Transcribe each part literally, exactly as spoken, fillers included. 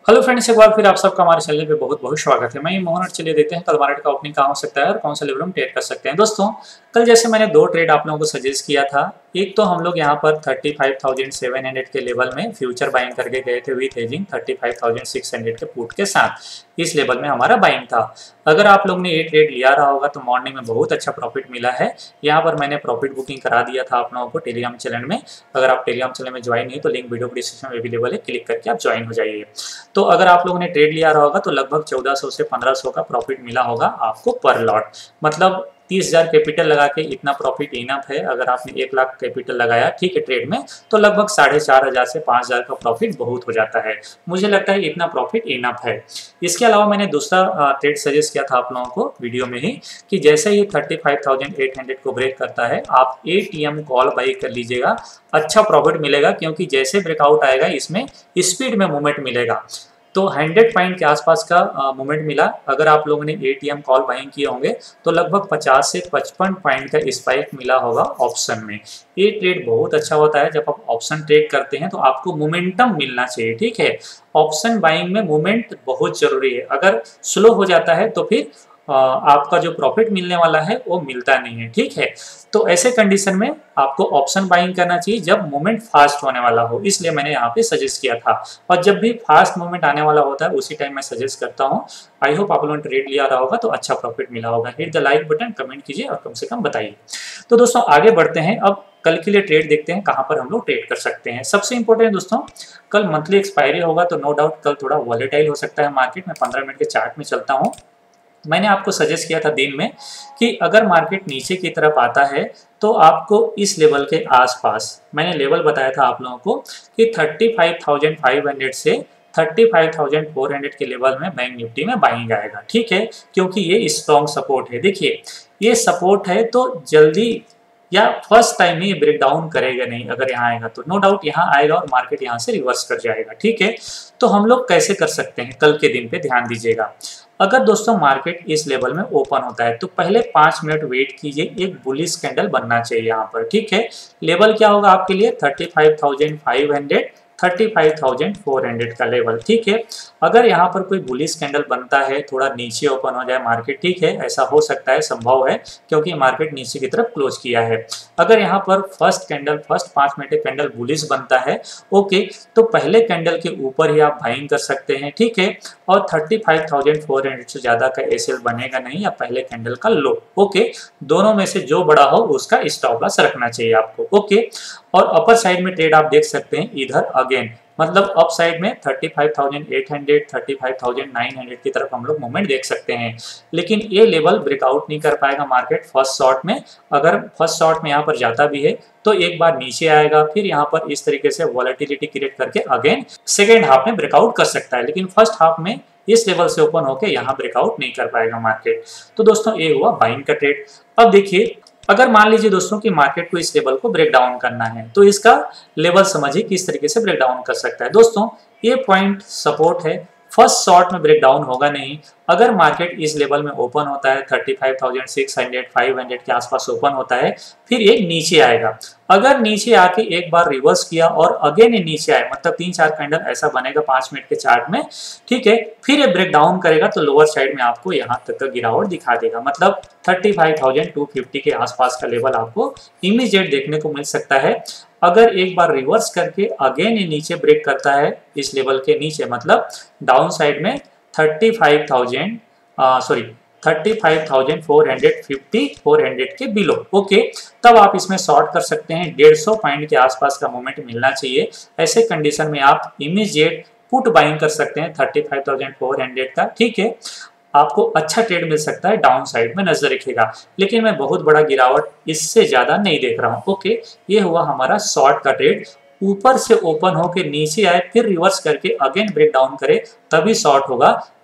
Hello friends, एक बार फिर आप सबका हमारे चैनल पे बहुत बहुत स्वागत है। मैं मोहन और चलिए देखते हैं कल मार्केट का ओपनिंग कहाँ हो सकता है और कौन सा लेवल हम ट्रेड कर सकते हैं। दोस्तों, कल जैसे मैंने दो ट्रेड आप लोगों को सजेस्ट किया था। एक तो हम लोग यहाँ पर thirty five thousand seven hundred के लेवल में फ्यूचर बाइंग करके गए थे with hedging thirty five thousand six hundred के पुट के साथ। इस लेवल में हमारा बाइंग था। अगर आप लोग ने ये ट्रेड लिया रहा होगा तो मॉर्निंग में बहुत अच्छा प्रॉफिट मिला है। यहाँ पर मैंने प्रॉफिट बुकिंग करा दिया था आप लोगों को टेलीग्राम चैनल में। अगर आप टेलीग्राम चैनल में ज्वाइन नहीं तो लिंक वीडियो डिस्क्रिप्शन में अवेलेबल है, क्लिक करके आप ज्वाइन हो जाइए। तो अगर आप लोगों ने ट्रेड लिया रहा होगा तो लगभग चौदह सौ से पंद्रह सौ का प्रॉफिट मिला होगा आपको पर लॉट। मतलब तीस हजार कैपिटल लगा के इतना प्रॉफिट इनफ है। अगर आपने एक लाख कैपिटल लगाया ठीक है ट्रेड में, तो लगभग साढ़े चार हजार से पाँच हजार का प्रॉफिट बहुत हो जाता है। मुझे लगता है इतना प्रॉफिट इनफ है। इसके अलावा मैंने दूसरा ट्रेड सजेस्ट किया था आप लोगों को वीडियो में ही कि जैसे ही thirty five thousand eight hundred को ब्रेक करता है आप A T M call buy कर लीजिएगा, अच्छा प्रॉफिट मिलेगा। क्योंकि जैसे ब्रेकआउट आएगा इसमें स्पीड में मूवमेंट मिलेगा। तो हंड्रेड पॉइंट के आसपास का मूवमेंट मिला। अगर आप लोगों ने एटीएम कॉल बाइंग किए होंगे तो लगभग पचास से पचपन पॉइंट का स्पाइक मिला होगा ऑप्शन में। ये ट्रेड बहुत अच्छा होता है। जब आप ऑप्शन ट्रेड करते हैं तो आपको मोमेंटम मिलना चाहिए, ठीक है। ऑप्शन बाइंग में मूवमेंट बहुत जरूरी है। अगर स्लो हो जाता है तो फिर आपका जो प्रॉफिट मिलने वाला है वो मिलता नहीं है, ठीक है। तो ऐसे कंडीशन में आपको ऑप्शन बाइंग करना चाहिए जब मूवमेंट फास्ट होने वाला हो। इसलिए मैंने यहाँ पे सजेस्ट किया था। और जब भी फास्ट मूवमेंट आने वाला होता है उसी टाइम मैं सजेस्ट करता हूँ। आई होप आप लोगों ने ट्रेड लिया रहा होगा तो अच्छा प्रॉफिट मिला होगा। Hit the like button, comment कीजिए और कम से कम बताइए। तो दोस्तों आगे बढ़ते हैं। अब कल के लिए ट्रेड देखते हैं कहाँ पर हम लोग ट्रेड कर सकते हैं। सबसे इंपॉर्टेंट दोस्तों, कल मंथली एक्सपायरी होगा तो नो डाउट कल थोड़ा वॉलेटाइल हो सकता है मार्केट में। पंद्रह मिनट के चार्ट में चलता हूँ। मैंने आपको सजेस्ट किया था दिन में कि अगर मार्केट नीचे की तरफ आता है तो आपको इस लेवल के आसपास, मैंने लेवल बताया था आप लोगों को कि thirty five thousand five hundred से thirty five thousand four hundred के लेवल में बैंक निफ्टी में बाइंग आएगा, ठीक है। क्योंकि ये स्ट्रॉन्ग सपोर्ट है। देखिए ये सपोर्ट है तो जल्दी या फर्स्ट टाइम ही ब्रेक डाउन करेगा नहीं। अगर यहाँ आएगा तो नो डाउट यहाँ आएगा और मार्केट यहाँ से रिवर्स कर जाएगा, ठीक है। तो हम लोग कैसे कर सकते हैं कल के दिन पे ध्यान दीजिएगा। अगर दोस्तों मार्केट इस लेवल में ओपन होता है तो पहले पाँच मिनट वेट कीजिए। एक बुलिश कैंडल बनना चाहिए यहाँ पर, ठीक है। लेवल क्या होगा आपके लिए thirty five thousand five hundred thirty five thousand four hundred का लेवल, ठीक है। अगर यहाँ पर कोई बुलिश कैंडल बनता है, थोड़ा नीचे ओपन हो जाए मार्केट, ठीक है, ऐसा हो सकता है, संभव है क्योंकि मार्केट नीचे की तरफ क्लोज किया है। अगर यहाँ पर फर्स्ट कैंडल फर्स्ट पाँच मिनट कैंडल बुलिश बनता है, ओके, तो पहले कैंडल के ऊपर ही आप बाइंग कर सकते हैं, ठीक है। और thirty five thousand four hundred से ज़्यादा का एसएल बनेगा नहीं या पहले कैंडल का लो, ओके। दोनों में से जो बड़ा हो उसका स्टॉप लॉस रखना चाहिए आपको, ओके। और अपर साइड में ट्रेड आप देख सकते हैं इधर अगेन, मतलब अप साइड में thirty five thousand eight hundred thirty five thousand nine hundred की तरफ हम लोग मूवमेंट देख सकते हैं। लेकिन ये लेवल ब्रेकआउट नहीं कर पाएगा मार्केट फर्स्ट शॉट में। अगर फर्स्ट शॉट में यहाँ पर जाता भी है तो एक बार नीचे आएगा, फिर यहाँ पर इस तरीके से वॉलेटिलिटी क्रिएट करके अगेन सेकेंड हाफ में ब्रेकआउट कर सकता है। लेकिन फर्स्ट हाफ में इस लेवल से ओपन होकर यहाँ ब्रेकआउट नहीं कर पाएगा मार्केट। तो दोस्तों ये हुआ बाइंग का ट्रेड। अब देखिए, अगर मान लीजिए दोस्तों कि मार्केट को इस लेवल को ब्रेक डाउन करना है तो इसका लेवल समझिए किस तरीके से ब्रेक डाउन कर सकता है। दोस्तों ये पॉइंट सपोर्ट है, फर्स्ट शॉट में ब्रेक डाउन होगा नहीं। अगर मार्केट इस लेवल में ओपन होता है thirty five thousand six hundred five hundred के आसपास ओपन होता है, फिर एक नीचे आएगा। अगर नीचे आके एक बार रिवर्स किया और अगेन ये नीचे आए, मतलब तीन चार कैंडल ऐसा बनेगा पाँच मिनट के चार्ट में, ठीक है, फिर ये ब्रेक डाउन करेगा तो लोअर साइड में आपको यहाँ तक का गिरावट दिखा देगा। मतलब thirty five thousand two fifty के आसपास का लेवल आपको इमीडिएट देखने को मिल सकता है। अगर एक बार रिवर्स करके अगेन ये नीचे ब्रेक करता है इस लेवल के नीचे, मतलब डाउन साइड में thirty five thousand sorry thirty five thousand four hundred fifty four hundred के बिलो, ओके, तब आप इसमें शॉर्ट कर सकते हैं। डेढ़ सौ पॉइंट के आसपास का मूवमेंट मिलना चाहिए। ऐसे कंडीशन में आप इमीडिएट पुट बाइंग कर सकते हैं thirty five thousand four hundred का, ठीक है। आपको अच्छा ट्रेड मिल सकता है, डाउन साइड में नजर रखिएगा। लेकिन मैं बहुत बड़ा गिरावट इससे ज्यादा नहीं देख रहा हूँ, ओके। ये हुआ हमारा शॉर्ट का ट्रेड। ऊपर से ओपन होकर नीचे आए फिर रिवर्स करके अगेन ब्रेक डाउन करे तभी शॉर्ट होगा।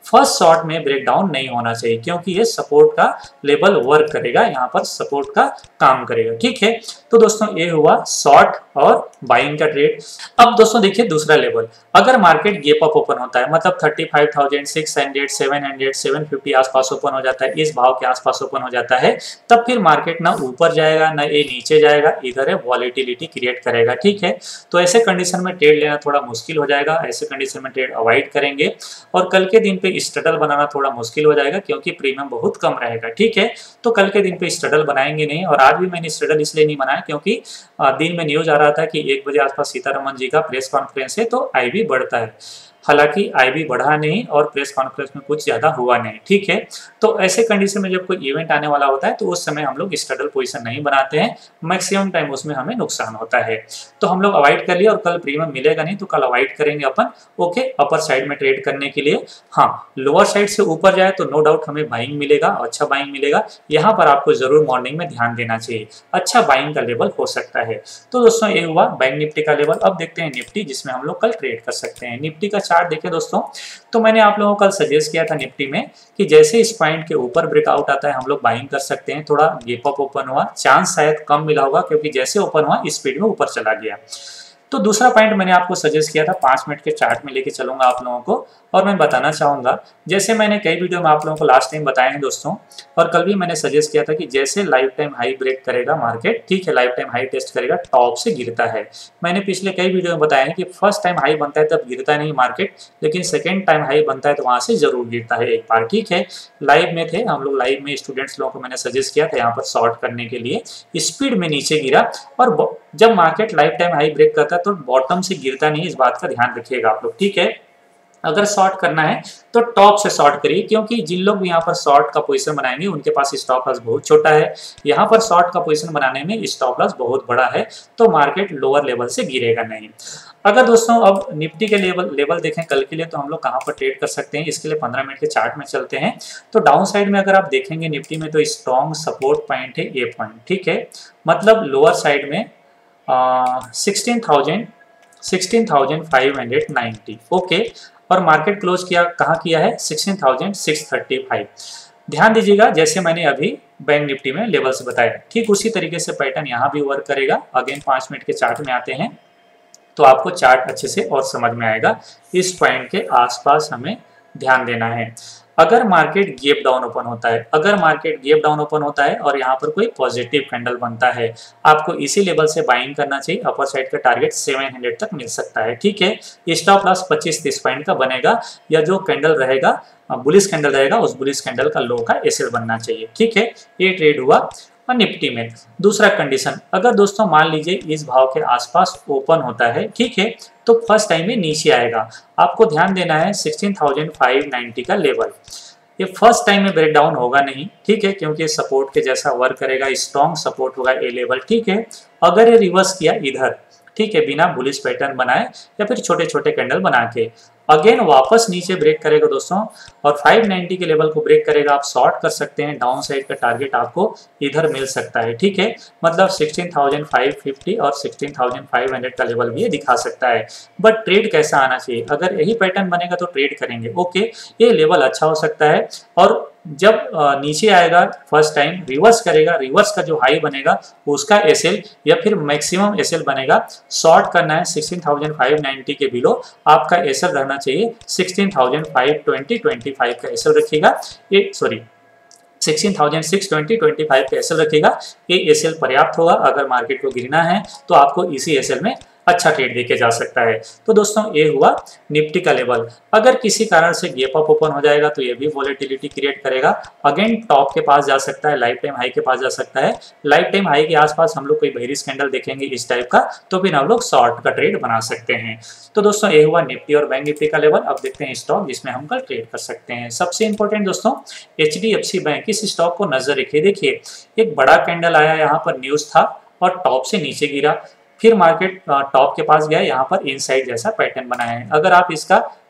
फर्स्ट शॉट में ब्रेकडाउन नहीं होना चाहिए, क्योंकि ये सपोर्ट का लेवल वर्क करेगा, यहाँ पर सपोर्ट का काम करेगा। ठीक है, तो दोस्तों ये हुआ शॉर्ट और बाइंग का ट्रेड। अब दोस्तों देखिए दूसरा लेवल, अगर मार्केट गैप अप ओपन होता है, मतलब thirty five thousand six hundred seven hundred seven fifty आसपास ओपन हो जाता है, इस भाव के आसपास ओपन हो जाता है, तब फिर मार्केट ना ऊपर जाएगा ना ये नीचे जाएगा, इधर है वॉलेटिलिटी क्रिएट करेगा। ठीक है, तो ऐसे कंडीशन में ट्रेड लेना थोड़ा मुश्किल हो जाएगा, ऐसे कंडीशन में ट्रेड अवॉइड करेंगे और कल के दिन पे स्ट्रगल बनाना थोड़ा मुश्किल हो जाएगा, क्योंकि प्रीमियम बहुत कम रहेगा। ठीक है, तो कल के दिन पे स्ट्रगल बनाएंगे नहीं, और आज भी मैंने स्ट्रगल इसलिए नहीं बनाया क्योंकि दिन में न्यूज आ रहा था कि एक बजे आसपास सीतारमन जी का प्रेस कॉन्फ्रेंस है तो आई बी बढ़ता है। हालांकि आई बी बढ़ा नहीं और प्रेस कॉन्फ्रेंस में कुछ ज़्यादा हुआ नहीं। ठीक है, तो ऐसे कंडीशन में जब कोई इवेंट आने वाला होता है तो उस समय हम लोग स्ट्रगल पोजीशन नहीं बनाते हैं, मैक्सिमम टाइम उसमें हमें नुकसान होता है, तो हम लोग अवॉइड कर लिए। और कल प्रीमियम मिलेगा नहीं तो कल अवॉइड करेंगे अपन। ओके, अपर साइड में ट्रेड करने के लिए। हाँ, लोअर साइड से ऊपर जाए तो नो डाउट हमें बाइंग मिलेगा, अच्छा बाइंग मिलेगा, यहाँ पर आपको जरूर मॉर्निंग में ध्यान देना चाहिए, अच्छा बाइंग का लेवल हो सकता है। तो दोस्तों ये हुआ बैंक निफ्टी का लेवल। अब देखते हैं निफ्टी, जिसमें हम लोग कल ट्रेड कर सकते हैं। निफ्टी का चार्ट देखें दोस्तों, तो मैंने आप लोगों को कल सजेस्ट किया था निफ्टी में कि जैसे इस पॉइंट के ऊपर ब्रेकआउट आता है हम लोग बाइंग कर सकते हैं। थोड़ा गैप अप ओपन हुआ, चांस शायद कम मिला होगा क्योंकि जैसे ओपन हुआ स्पीड में ऊपर चला गया। तो दूसरा पॉइंट मैंने आपको सजेस्ट किया था, पाँच मिनट के चार्ट में लेके चलूंगा आप लोगों को, और मैं बताना चाहूंगा जैसे मैंने कई वीडियो में आप लोगों को लास्ट टाइम बताए हैं दोस्तों, और कल भी मैंने सजेस्ट किया था कि जैसे life time high break market मार्केट, ठीक है, लाइफ टाइम हाई टेस्ट करेगा, टॉप से गिरता है। मैंने पिछले कई वीडियो में बताया है कि फर्स्ट टाइम हाई बनता है तब गिरता नहीं मार्केट, लेकिन सेकेंड टाइम हाई बनता है तो वहां से जरूर गिरता है एक बार। ठीक है, लाइव में थे हम लोग, लाइव में स्टूडेंट्स लोगों को मैंने सजेस्ट किया था यहाँ पर शॉर्ट करने के लिए, स्पीड में नीचे गिरा, और जब market life time high break करता है तो बॉटम से गिरता नहीं, इस बात का ध्यान रखिएगा आप लोग। ठीक है, अगर शॉर्ट करना है तो टॉप से शॉर्ट करिए, क्योंकि जिन लोग भी यहाँ पर शॉर्ट का पोजीशन बनाएंगे उनके पास स्टॉप लॉस बहुत छोटा है, यहाँ पर शॉर्ट का पोजीशन बनाने में स्टॉप लॉस बहुत बड़ा है, तो मार्केट लोअर लेवल से गिरेगा नहीं। अगर दोस्तों अब निफ्टी के लेवल लेवल देखें कल के लिए, तो हम लोग कहाँ पर ट्रेड कर सकते हैं, इसके लिए पंद्रह मिनट के चार्ट में चलते हैं। तो डाउन साइड में अगर आप देखेंगे निफ्टी में तो स्ट्रॉन्ग सपोर्ट पॉइंट है ए पॉइंट। ठीक है, मतलब लोअर साइड में sixteen thousand sixteen thousand five hundred ninety. Okay, और मार्केट क्लोज किया कहाँ किया है, sixteen thousand six thirty five. ध्यान दीजिएगा जैसे मैंने अभी बैंक निफ्टी में लेवल्स बताया, ठीक उसी तरीके से पैटर्न यहाँ भी वर्क करेगा। अगेन पाँच मिनट के चार्ट में आते हैं तो आपको चार्ट अच्छे से और समझ में आएगा। इस पॉइंट के आसपास हमें ध्यान देना है। अगर मार्केट गैप डाउन ओपन होता है, अगर मार्केट गैप डाउन ओपन होता है और यहाँ पर कोई पॉजिटिव कैंडल बनता है, आपको इसी लेवल से बाइंग करना चाहिए। अपर साइड का टारगेट सेवन हंड्रेड तक मिल सकता है। ठीक है, स्टॉप लॉस पच्चीस तीस पॉइंट का बनेगा, या जो कैंडल रहेगा बुलिश कैंडल रहेगा उस बुलिश कैंडल का लो का एसएल बनना चाहिए। ठीक है, ये ट्रेड हुआ और निफ्टी में। दूसरा कंडीशन, अगर दोस्तों मान लीजिए इस भाव के आसपास ओपन होता है, ठीक है, तो फर्स्ट टाइम में नीचे आएगा। आपको ध्यान देना है सिक्सटीन थाउजेंड फाइव नाइन्टी का लेवल, ये फर्स्ट टाइम में ब्रेक डाउन होगा नहीं। ठीक है, क्योंकि सपोर्ट के जैसा वर्क करेगा, स्ट्रॉन्ग सपोर्ट होगा ए लेवल। ठीक है, अगर ये रिवर्स किया इधर, ठीक है, बिना बुलिश पैटर्न बनाए या फिर छोटे छोटे कैंडल बना के, अगेन वापस नीचे ब्रेक करेगा दोस्तों और फाइव नाइन्टी के लेवल को ब्रेक करेगा, आप शॉर्ट कर सकते हैं। डाउन साइड का टारगेट आपको इधर मिल सकता है। ठीक है, मतलब सिक्सटीन थाउजेंड फाइव फिफ्टी और सिक्सटीन थाउजेंड फाइव हंड्रेड का लेवल भी ये दिखा सकता है। बट ट्रेड कैसा आना चाहिए, अगर यही पैटर्न बनेगा तो ट्रेड करेंगे। ओके, ये लेवल अच्छा हो सकता है, और जब नीचे आएगा फर्स्ट टाइम रिवर्स करेगा, रिवर्स का जो हाई बनेगा उसका एसएल या फिर मैक्सिमम एसएल बनेगा। शॉर्ट करना है सिक्सटीन थाउजेंड फाइव नाइन्टी के बिलो, आपका एसएल रहना चाहिए sixteen thousand five twenty twenty five का एसएल रखिएगा। ये sorry sixteen thousand six twenty twenty five का एसएल रखिएगा। ये एसएल पर्याप्त होगा। अगर मार्केट को गिरना है तो आपको इसी एसएल में अच्छा ट्रेड देके जा सकता है। तो दोस्तों ये हुआ निफ्टी का लेवल। अगर किसी कारण से गैप अप ओपन हो जाएगा तो ये भी वॉलेटिलिटी क्रिएट करेगा, अगेन टॉप के पास जा सकता है, लाइफ टाइम हाई के पास जा सकता है। लाइफ टाइम हाई के आसपास हम लोग कोई बेरिश कैंडल देखेंगे इस टाइप का, तो फिर हम लोग शॉर्ट का ट्रेड बना सकते हैं। तो दोस्तों ये हुआ निफ्टी और बैंक निफ्टी का लेवल। अब देखते हैं स्टॉक जिसमें हम कल ट्रेड कर सकते हैं। सबसे इंपॉर्टेंट दोस्तों H D F C bank, इस स्टॉक को नजर रखिए। देखिए एक बड़ा कैंडल आया, यहाँ पर न्यूज था और टॉप से नीचे गिरा, फिर मार्केट टॉप के पास गया, यहाँ पर इनसाइड जैसा पैटर्न बनाया है। अगर आप इसका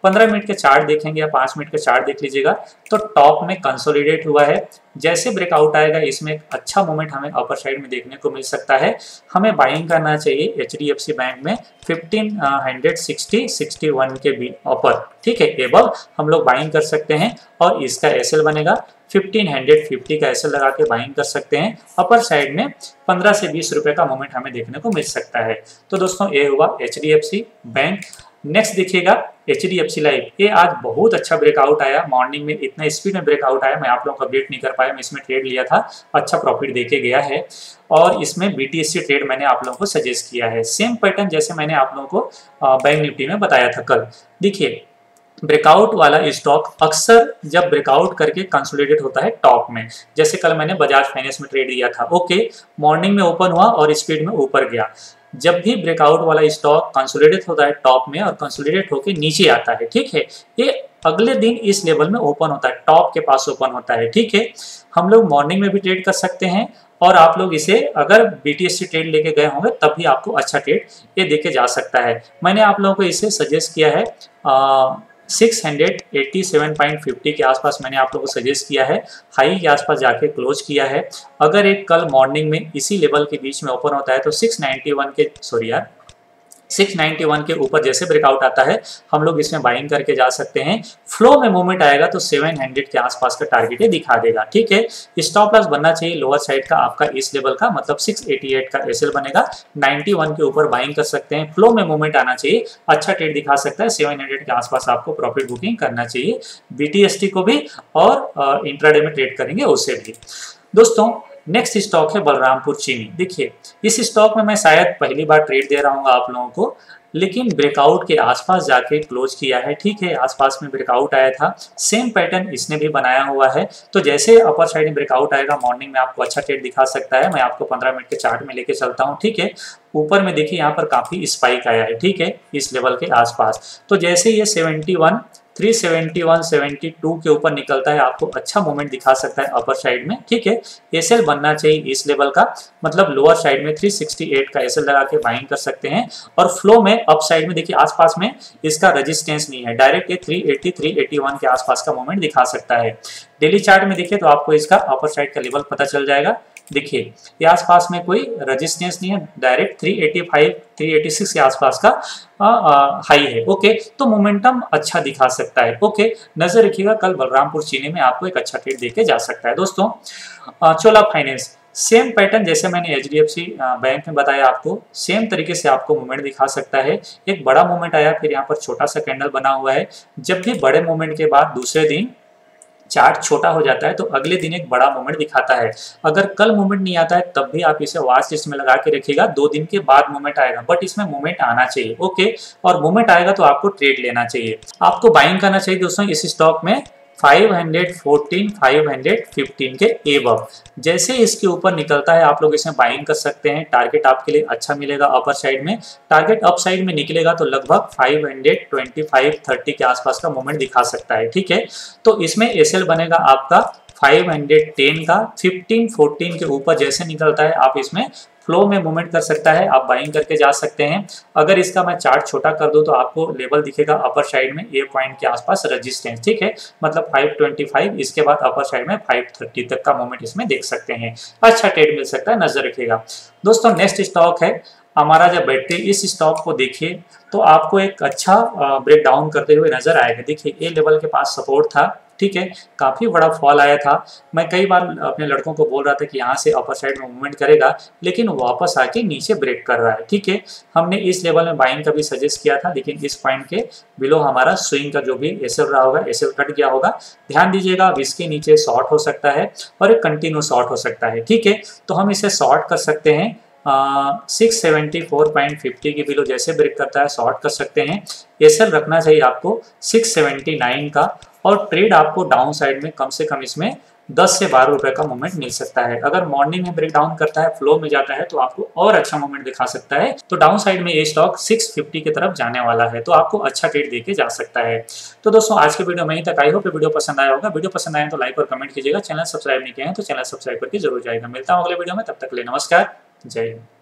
पंद्रह मिनट के चार्ट देखेंगे या पाँच मिनट के चार्ट देख लीजिएगा तो टॉप में कंसोलिडेट हुआ है। जैसे ब्रेकआउट आएगा इसमें एक अच्छा मोमेंट हमें अपर साइड में देखने को मिल सकता है। हमें बाइंग करना चाहिए H D F C bank में fifteen hundred sixty sixty one के बी अपर, ठीक है, एबव हम लोग बाइंग कर सकते हैं और इसका एसएल बनेगा फिफ्टीन हंड्रेड फिफ्टी का एसएल लगा के बाइंग कर सकते हैं। अपर साइड में पंद्रह से बीस रुपए का मोमेंट हमें देखने को मिल सकता है। तो दोस्तों ये हुआ H D F C bank. Next देखिएगा H D F C life, ये आज बहुत अच्छा ब्रेकआउट आया, मॉर्निंग में इतना स्पीड में ब्रेकआउट आया, मैं आप लोगों को अपडेट नहीं कर पाया, मैं इसमें ट्रेड लिया था, अच्छा प्रॉफिट देके गया है और इसमें B T S C trade मैंने आप लोगों को सजेस्ट किया है। सेम पैटर्न जैसे मैंने आप लोगों को बैंक निफ्टी में बताया था कल। देखिए ब्रेकआउट वाला स्टॉक अक्सर जब ब्रेकआउट करके कंसोलिडेट होता है टॉप में, जैसे कल मैंने बजाज फाइनेंस में ट्रेड दिया था, ओके मॉर्निंग में ओपन हुआ और स्पीड में ऊपर गया। जब भी ब्रेकआउट वाला स्टॉक कंसोलिडेट होता है टॉप में और कंसोलिडेट होकर नीचे आता है, ठीक है, ये अगले दिन इस लेवल में ओपन होता है, टॉप के पास ओपन होता है, ठीक है। हम लोग मॉर्निंग में भी ट्रेड कर सकते हैं और आप लोग इसे अगर B T S C trade लेके गए होंगे तब भी आपको अच्छा ट्रेड ये देके जा सकता है। मैंने आप लोगों को इसे सजेस्ट किया है आ, six eighty seven point fifty के आसपास मैंने आप लोगों को सजेस्ट किया है, हाई के आसपास जाके क्लोज किया है। अगर एक कल मॉर्निंग में इसी लेवल के बीच में ओपन होता है तो सिक्स नाइंटी वन के सॉरी यार सिक्स नाइंटी वन के ऊपर जैसे ब्रेकआउट आता है हम लोग इसमें बाइंग करके जा सकते हैं। फ्लो में मूवमेंट आएगा तो सेवन हंड्रेड के आसपास का टारगेट दिखा देगा, ठीक है। स्टॉप लॉस बनना चाहिए लोअर साइड का आपका इस लेवल का, मतलब सिक्स एटी एट का एसएल बनेगा, नाइंटी वन के ऊपर बाइंग कर सकते हैं। फ्लो में मूवमेंट आना चाहिए, अच्छा ट्रेड दिखा सकता है, सेवन हंड्रेड के आसपास आपको प्रॉफिट बुकिंग करना चाहिए बी टी एस टी को भी और इंट्राडे में ट्रेड करेंगे उससे भी। दोस्तों नेक्स्ट स्टॉक है बलरामपुर चीनी। देखिए इस स्टॉक में मैं शायद पहली बार ट्रेड दे रहा हूँ आप लोगों को, लेकिन ब्रेकआउट के आसपास जाके क्लोज किया है, ठीक है, आसपास में ब्रेकआउट आया था, सेम पैटर्न इसने भी बनाया हुआ है। तो जैसे अपर साइड में ब्रेकआउट आएगा मॉर्निंग में आपको अच्छा ट्रेड दिखा सकता है। मैं आपको पंद्रह मिनट के चार्ट में लेके चलता हूँ, ठीक है। ऊपर में देखिए यहाँ पर काफी स्पाइक आया है, ठीक है, इस लेवल के आसपास। तो जैसे ये seventy one three seventy one seventy two के ऊपर निकलता है आपको अच्छा मूवमेंट दिखा सकता है अपर साइड में, ठीक है। एसएल बनना चाहिए इस लेवल का, मतलब लोअर साइड में थ्री सिक्सटी एट का एसएल लगा के बाइंग कर सकते हैं। और फ्लो में अप साइड में देखिए आसपास में इसका रेजिस्टेंस नहीं है, डायरेक्ट ये three eighty three eighty one के आसपास का मूवमेंट दिखा सकता है। डेली चार्ट में देखिए तो आपको इसका अपर साइड का लेवल पता चल जाएगा। देखिए ये आसपास में कोई रेजिस्टेंस नहीं है, direct three eighty five three eighty six के आसपास का हाई है, ओके। तो मोमेंटम अच्छा दिखा सकता है, ओके। नजर रखिएगा कल बलरामपुर चीनी में आपको एक अच्छा ट्रेड देके जा सकता है। दोस्तों चोला फाइनेंस, सेम पैटर्न जैसे मैंने H D F C bank में बताया आपको, सेम तरीके से आपको मूवमेंट दिखा सकता है। एक बड़ा मूवमेंट आया, फिर यहाँ पर छोटा सा कैंडल बना हुआ है। जब भी बड़े मूवमेंट के बाद दूसरे दिन चार्ट छोटा हो जाता है तो अगले दिन एक बड़ा मूवमेंट दिखाता है। अगर कल मूवमेंट नहीं आता है तब भी आप इसे वॉच लिस्ट में लगा के रखिएगा, दो दिन के बाद मूवमेंट आएगा, बट इसमें मूवमेंट आना चाहिए, ओके। और मूवमेंट आएगा तो आपको ट्रेड लेना चाहिए, आपको बाइंग करना चाहिए दोस्तों इस स्टॉक में फाइव फोर्टीन फाइव फिफ्टीन के एबव। जैसे इसके ऊपर निकलता है आप लोग इसमें बाइंग कर सकते हैं, टारगेट आपके लिए अच्छा मिलेगा अपर साइड में। टारगेट अप साइड में निकलेगा तो लगभग फाइव ट्वेंटी फाइव थर्टी के आसपास का मूवमेंट दिखा सकता है, ठीक है। तो इसमें एसएल बनेगा आपका फाइव टेन का, फिफ्टीन फोर्टीन के ऊपर जैसे निकलता है आप इसमें फ्लो में मूवमेंट कर सकता है, आप बाइंग करके जा सकते हैं। अगर इसका मैं चार्ट छोटा कर दूं तो आपको लेवल दिखेगा अपर साइड में ए पॉइंट के आसपास रेजिस्टेंस, ठीक है, मतलब फाइव ट्वेंटी फाइव, इसके बाद अपर साइड में फाइव थर्टी तक का मूवमेंट इसमें देख सकते हैं, अच्छा ट्रेड मिल सकता है, नजर रखिएगा। दोस्तों नेक्स्ट स्टॉक है हमारा जब बैटरी। इस स्टॉक को देखिए तो आपको एक अच्छा ब्रेक डाउन करते हुए नजर आएगा। देखिए ए लेवल के पास सपोर्ट था, ठीक है, काफी बड़ा फॉल आया था। मैं कई बार अपने लड़कों को बोल रहा था कि यहाँ से अपर साइड में मूवमेंट करेगा, लेकिन वापस आके नीचे ब्रेक कर रहा है, ठीक है। हमने इस लेवल में बाइंग का भी सजेस्ट किया था, लेकिन इस पॉइंट के बिलो हमारा स्विंग का जो भी एसएल रहा होगा, एसएल कट गया होगा। ध्यान दीजिएगा अब इसके नीचे शॉर्ट हो सकता है और एक कंटिन्यू शॉर्ट हो सकता है, ठीक है। तो हम इसे शॉर्ट कर सकते हैं, six seventy four point fifty के बिलो जैसे ब्रेक करता है शॉर्ट कर सकते हैं। एसएल रखना चाहिए आपको सिक्स सेवेंटी नाइन का, और ट्रेड आपको डाउन साइड में कम से कम इसमें दस से बारह रुपए का मूवमेंट मिल सकता है। अगर मॉर्निंग में ब्रेक डाउन करता है, फ्लो में जाता है, तो आपको और अच्छा मूवमेंट दिखा सकता है। तो डाउन साइड में ये स्टॉक सिक्स फिफ्टी की तरफ जाने वाला है, तो आपको अच्छा ट्रेड देके जा सकता है। तो दोस्तों आज के वीडियो में यहीं तक, आई होप वीडियो पसंद आया होगा। वीडियो पसंद आए तो लाइक और कमेंट कीजिएगा, चैनल सब्सक्राइब नहीं किया है तो चैनल सब्सक्राइब करके जरूर जाएगा। मिलता हूँ अगले वीडियो में, तब तक के लिए नमस्कार, जय हिंद।